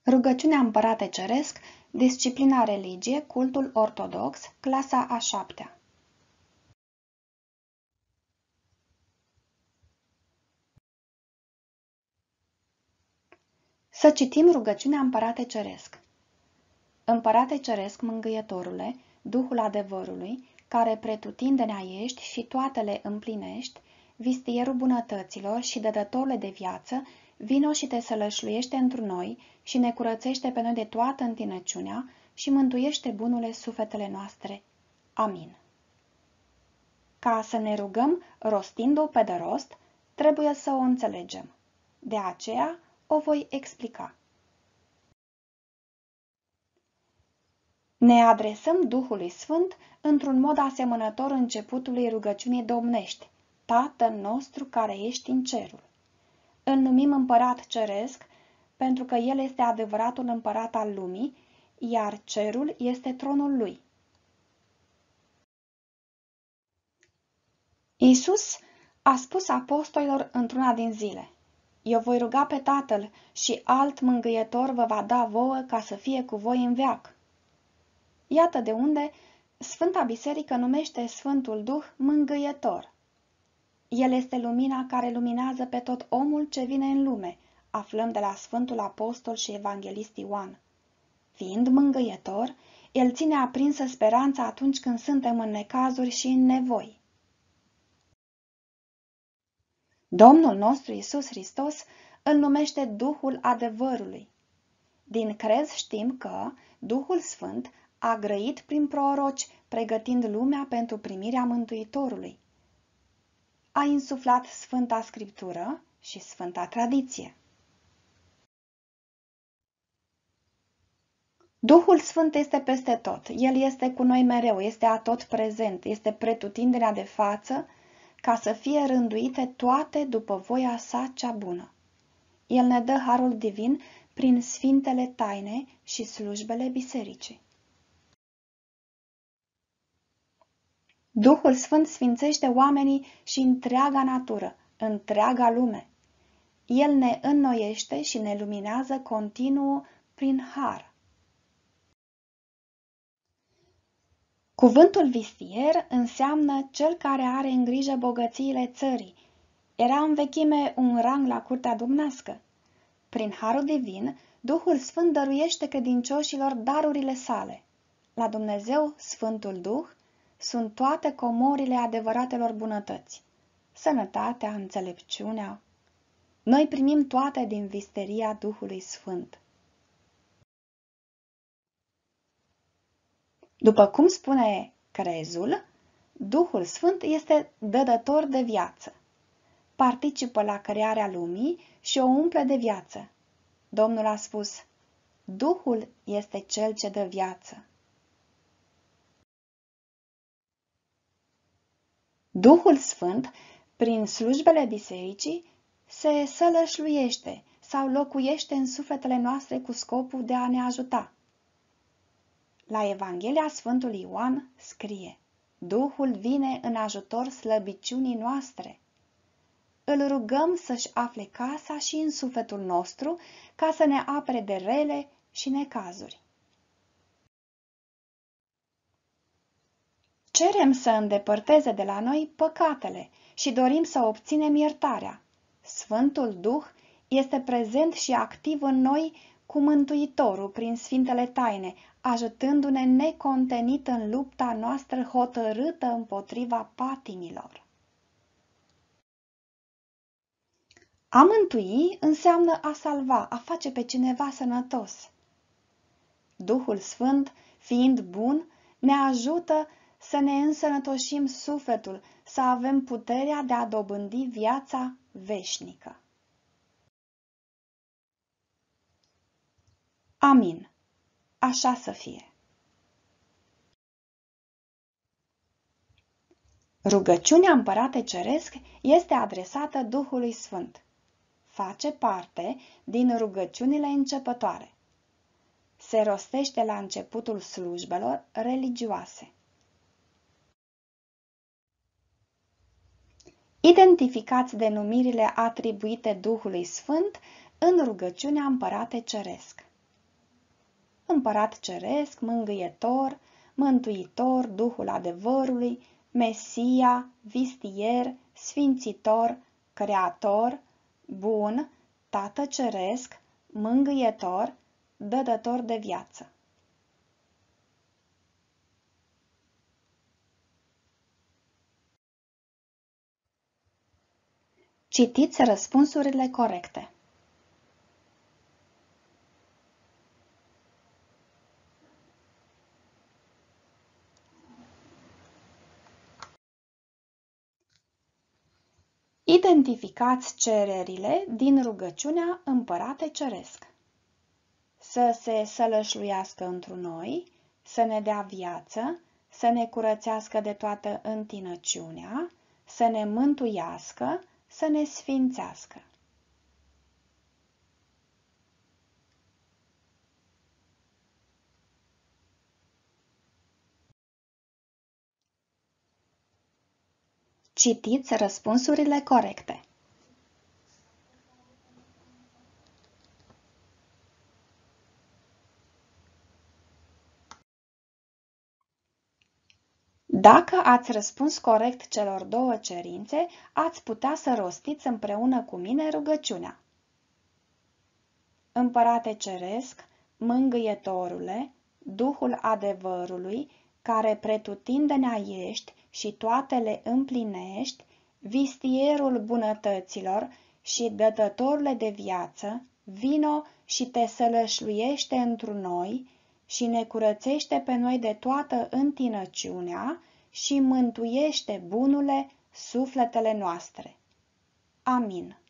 Rugăciunea Împărate Ceresc, disciplina religie, cultul ortodox, clasa a 7-a. Să citim rugăciunea Împărate Ceresc. Împărate Ceresc, Mângâietorule, Duhul adevărului, care pretutindenea ești și toate le împlinești, vistierul bunătăților și dădătorule de viață, vino și te sălășluiește întru noi și ne curățește pe noi de toată întinăciunea și mântuiește bunule sufletele noastre. Amin. Ca să ne rugăm rostind-o pe de rost, trebuie să o înțelegem. De aceea o voi explica. Ne adresăm Duhului Sfânt într-un mod asemănător începutului rugăciunii domnești, Tatăl nostru care ești în cerul. Îl numim Împărat Ceresc pentru că El este adevăratul împărat al lumii, iar cerul este tronul Lui. Iisus a spus apostolilor într-una din zile: Eu voi ruga pe Tatăl și alt mângâietor vă va da vouă ca să fie cu voi în veac. Iată de unde Sfânta Biserică numește Sfântul Duh mângâietor. El este lumina care luminează pe tot omul ce vine în lume, aflăm de la Sfântul Apostol și Evanghelist Ioan. Fiind mângâietor, El ține aprinsă speranța atunci când suntem în necazuri și în nevoi. Domnul nostru Iisus Hristos îl numește Duhul adevărului. Din crez știm că Duhul Sfânt a grăit prin proroci, pregătind lumea pentru primirea Mântuitorului. A insuflat Sfânta Scriptură și Sfânta Tradiție. Duhul Sfânt este peste tot. El este cu noi mereu, este atot prezent, este pretutindenea de față, ca să fie rânduite toate după voia sa cea bună. El ne dă harul divin prin sfintele taine și slujbele bisericii. Duhul Sfânt sfințește oamenii și întreaga natură, întreaga lume. El ne înnoiește și ne luminează continuu prin har. Cuvântul vistier înseamnă cel care are în grijă bogățiile țării. Era în vechime un rang la curtea domnească. Prin harul divin, Duhul Sfânt dăruiește credincioșilor darurile sale. La Dumnezeu, Sfântul Duh, sunt toate comorile adevăratelor bunătăți. Sănătatea, înțelepciunea. Noi primim toate din visteria Duhului Sfânt. După cum spune crezul, Duhul Sfânt este dădător de viață. Participă la crearea lumii și o umple de viață. Domnul a spus: Duhul este cel ce dă viață. Duhul Sfânt, prin slujbele bisericii, se sălășluiește sau locuiește în sufletele noastre cu scopul de a ne ajuta. La Evanghelia Sfântului Ioan scrie: Duhul vine în ajutor slăbiciunii noastre. Îl rugăm să-și afle casa și în sufletul nostru ca să ne apere de rele și necazuri. Cerem să îndepărteze de la noi păcatele și dorim să obținem iertarea. Sfântul Duh este prezent și activ în noi cu Mântuitorul prin sfintele taine, ajutându-ne necontenit în lupta noastră hotărâtă împotriva patimilor. A mântui înseamnă a salva, a face pe cineva sănătos. Duhul Sfânt, fiind bun, ne ajută să ne însănătoșim sufletul, să avem puterea de a dobândi viața veșnică. Amin. Așa să fie. Rugăciunea Împărate Ceresc este adresată Duhului Sfânt. Face parte din rugăciunile începătoare. Se rostește la începutul slujbelor religioase. Identificați denumirile atribuite Duhului Sfânt în rugăciunea Împărate Ceresc. Împărat Ceresc, Mângâietor, Mântuitor, Duhul Adevărului, Mesia, Vistier, Sfințitor, Creator, Bun, Tată Ceresc, Mângâietor, Dădător de viață. Citiți răspunsurile corecte. Identificați cererile din rugăciunea Împărate Ceresc. Să se sălășluiască întru noi, să ne dea viață, să ne curățească de toată întinăciunea, să ne mântuiască, să ne sfințească. Citiți răspunsurile corecte. Dacă ați răspuns corect celor două cerințe, ați putea să rostiți împreună cu mine rugăciunea. Împărate Ceresc, Mângâietorule, Duhul Adevărului, care pretutindenea ești și toate le împlinești, Vistierul bunătăților și Dătătorule de viață, vino și te sălășluiește întru noi și ne curățește pe noi de toată întinăciunea și mântuiește, bunule, sufletele noastre. Amin.